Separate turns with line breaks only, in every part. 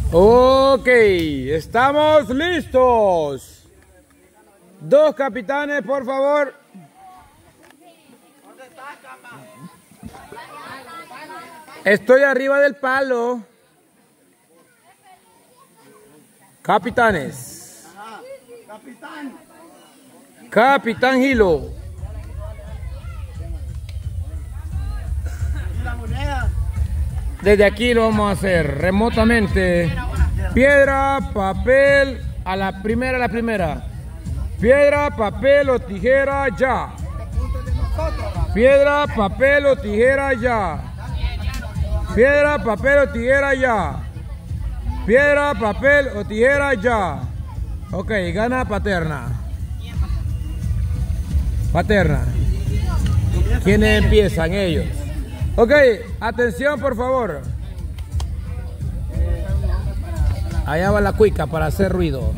Ok, estamos listos. 2 capitanes, por favor. Estoy arriba del palo. Capitanes. Capitán Hilo. Desde aquí lo vamos a hacer remotamente. Piedra, papel, a la primera. Piedra, papel o tijera, ya. Piedra, papel o tijera, ya. Piedra, papel o tijera, ya. Piedra, papel o tijera, ya. Ok, gana Paterna. Paterna. ¿Quiénes empiezan? Ellos. Ok, atención por favor. Allá va la cuica para hacer ruido.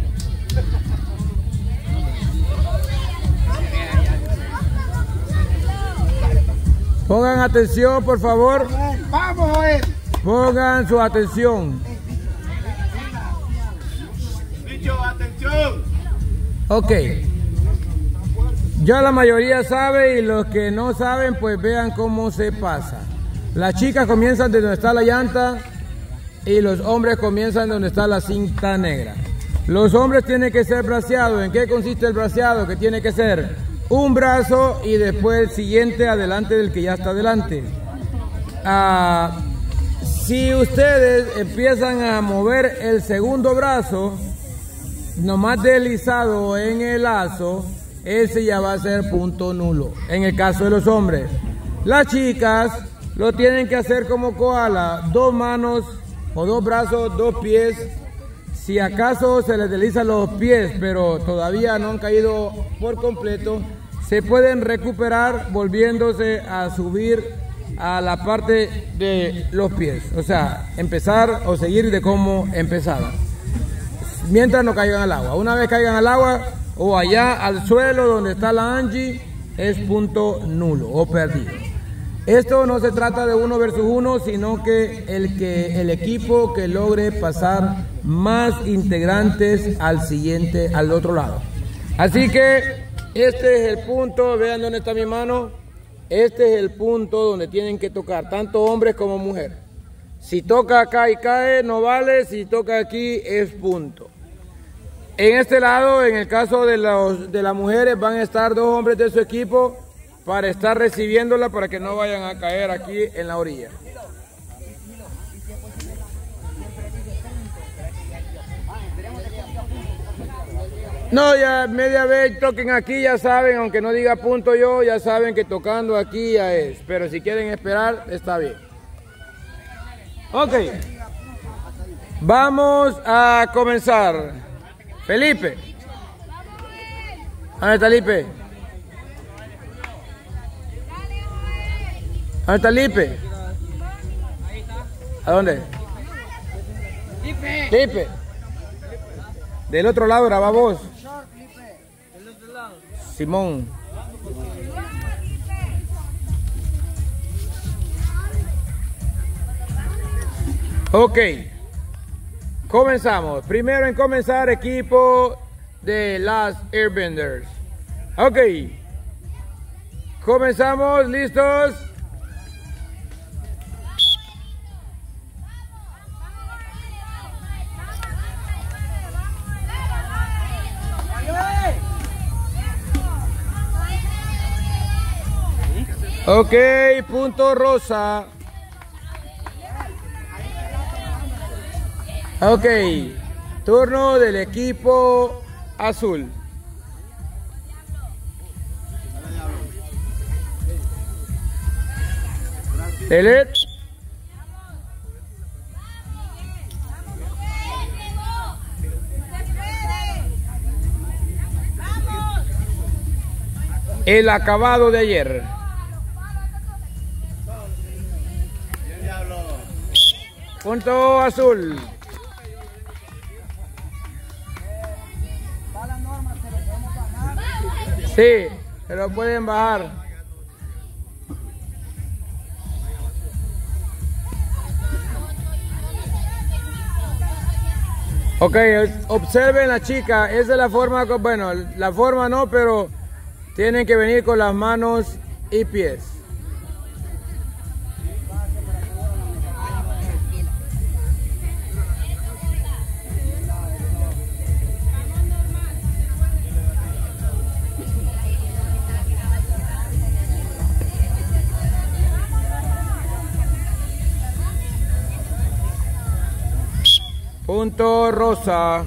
Pongan atención por favor.
Vamos a ver.
Pongan su atención.
Dicho, atención.
Ok. Ya la mayoría sabe y los que no saben pues vean cómo se pasa. Las chicas comienzan de donde está la llanta y los hombres comienzan donde está la cinta negra. Los hombres tienen que ser braceados. ¿En qué consiste el braceado? Que tiene que ser un brazo y después el siguiente adelante del que ya está adelante. Si ustedes empiezan a mover el segundo brazo, nomás deslizado en el lazo, ese ya va a ser punto nulo, en el caso de los hombres. Las chicas lo tienen que hacer como koala, 2 manos o 2 brazos, 2 pies. Si acaso se les deslizan los pies, pero todavía no han caído por completo, se pueden recuperar volviéndose a subir a la parte de los pies. O sea, empezar o seguir de cómo empezaban. Mientras no caigan al agua. Una vez caigan al agua o allá al suelo donde está la Angie, es punto nulo o perdido. Esto no se trata de 1 versus 1, sino que el equipo que logre pasar más integrantes al otro lado. Así que este es el punto, vean dónde está mi mano. Este es el punto donde tienen que tocar, tanto hombres como mujeres. Si toca acá y cae, no vale. Si toca aquí, es punto. En este lado, en el caso de las mujeres, van a estar 2 hombres de su equipo para estar recibiéndola para que no vayan a caer aquí en la orilla. No, ya media vez toquen aquí, ya saben, aunque no diga punto yo, ya saben que tocando aquí ya es. Pero si quieren esperar, está bien. Ok. Vamos a comenzar. Felipe. ¿Dónde está Felipe? ¿Dónde está Felipe? ¿A dónde? Felipe. Del otro lado graba vos. Simón. Ok. Comenzamos. Primero en comenzar, equipo de las Airbenders. Ok. Comenzamos. ¿Listos? Ok, punto rosa. Ok, turno del equipo azul. Elet. El acabado de ayer. Punto azul. Sí, se lo pueden bajar. Ok, observen la chica, esa es la forma, bueno, la forma no, pero tienen que venir con las manos y pies. Punto rosa.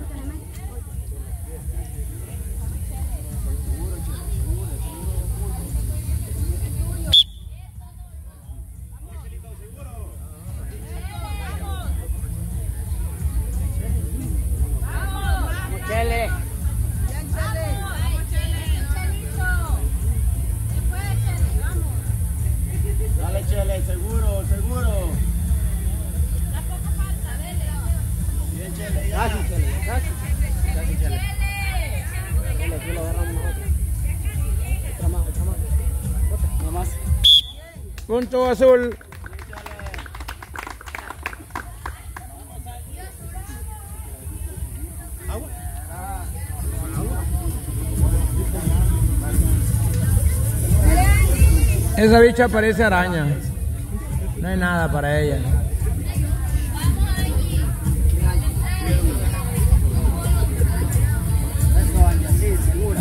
Chele.
Dale, Chele, seguro, seguro. Bien, Chele, ya.
Casi, Chele, casi. Casi, Chele. Chele, aquí lo agarramos nosotros. Otra más, otra más. Otra más.
Punto azul. Esa bicha parece araña. No hay nada para ella.
Sí, segura.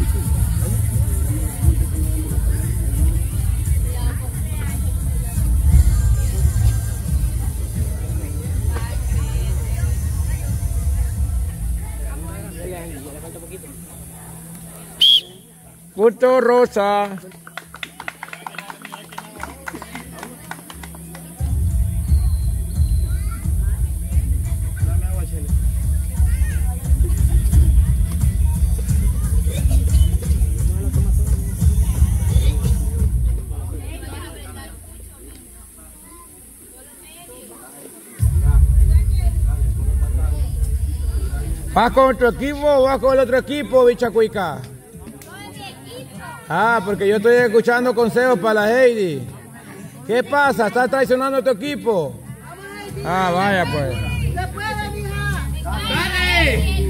Le falta poquito.
Punto rosa.
Dame agua, Chele.
¿Vas con tu equipo o vas con el otro equipo, bicha cuica? Ah, porque yo estoy escuchando consejos para la Heidi. ¿Qué pasa? ¿Estás traicionando a tu equipo? Ah, vaya pues.
¡Dale!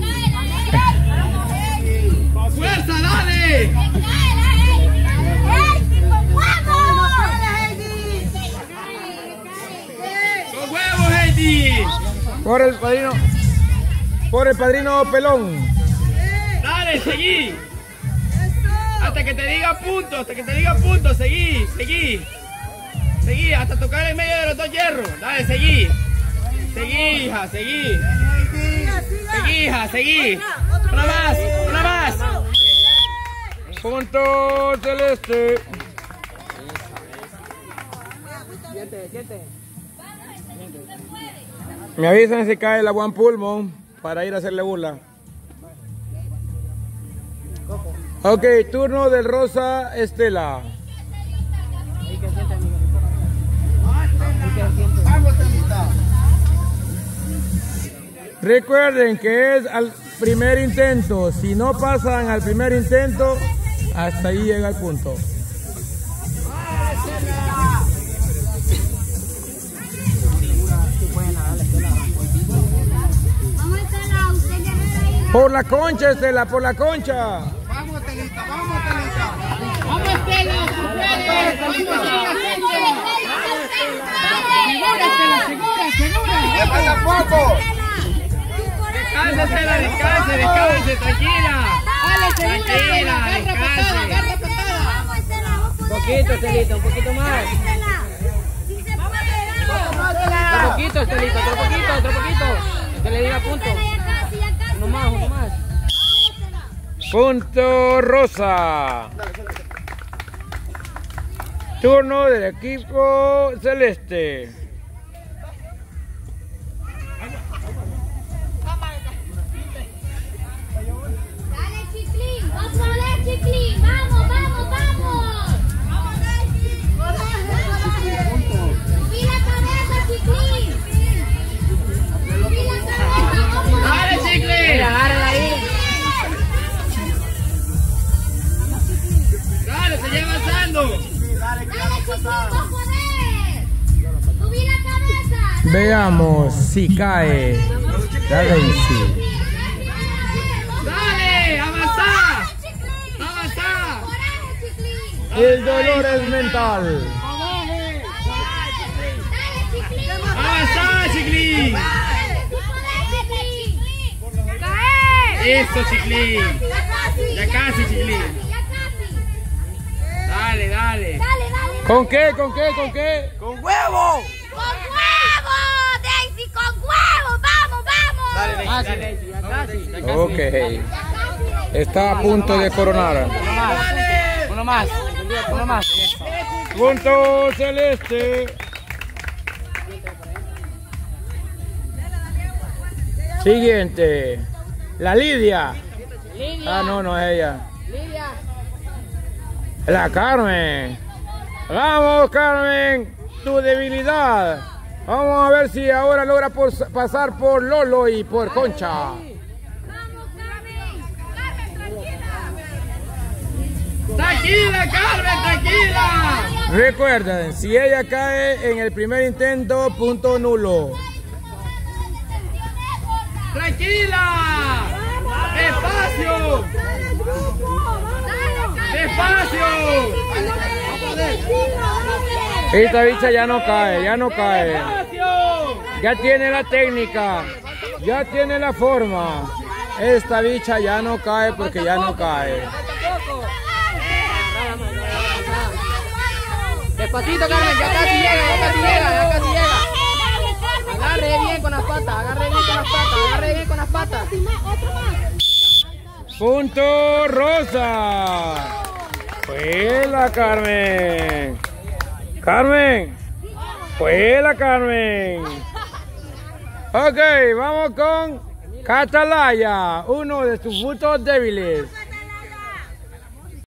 ¡Fuerza, dale! ¡Con huevos, Heidi!
Por el padrino pelón.
¡Dale, seguí! Hasta que te diga punto, hasta que te diga punto, seguí, seguí. Seguí, hasta tocar en medio de los dos hierros. Dale, seguí. Seguí, hija, seguí. Seguí, hija, seguí. Una más, una más.
Punto celeste.
Siete.
Me avisan si cae la One Pulmon para ir a hacerle burla. Ok, turno del rosa Estela.
Ahí que siente, amigo.
Vamos, Telita.
Recuerden que es al primer intento. Si no pasan al primer intento, hasta ahí llega el punto. Por la concha, Estela, por la concha.
Vamos, Telita, vamos, Telita.
¡Vamos, Estela!
¡Le falta poco!
Descanse, Estela, descanse, tranquila. Tranquila, descanse. Un poquito, Estelita, un poquito más. Otro poquito, Estelita, otro poquito. Que le diga punto. Uno más.
Punto rosa. Turno del equipo celeste.
Dale, Chiclín, otra vez, Chiclín, vamos. Subí la cabeza, Chiclín. Subí la cabeza, vamos.
¡Dale, Chicle!
Agárrala ahí.
¡Dale, se lleva avanzando!
Dale, Chiclín, vas a poder. Subí la cabeza.
Veamos si cae. Dale, sí.
Dale, avanza. Avanza.
El dolor es mental.
Avanza, Chiclín. Eso, Chiclín. Ya casi, Chiclín. Dale, dale.
¿Con qué? ¿Con qué? ¿Con qué?
¡Con huevo!
¡Con huevo! ¡Daisy, con huevo! ¡Vamos, vamos!
Dale, Daisy, ya casi. Ya casi.
Ok. Está a punto de coronar.
Uno más. Uno más.
Punto celeste. Siguiente. La Lidia. Ah, no, no es ella. La Carmen. Vamos, Carmen. Tu debilidad. Vamos a ver si ahora logra pasar por Lolo y por Concha.
¡Vamos, Carmen! ¡Carmen, tranquila!
Tranquila, Carmen, tranquila.
Recuerden, si ella cae en el primer intento, punto nulo.
Tranquila. Despacio. Despacio.
Esta bicha ya no cae, ya no cae.
Despacio.
Ya tiene la técnica, ya tiene la forma. Esta bicha ya no cae porque ya no cae.
Despacito, Carmen, ya casi llega, ya casi llega, ya casi llega. Agarre bien con las patas, agarre bien con las patas, agarre bien con las patas.
Punto rosa. Fuela, Carmen. Carmen. Fuela, Carmen. Ok, vamos con Catalaya, uno de sus puntos débiles.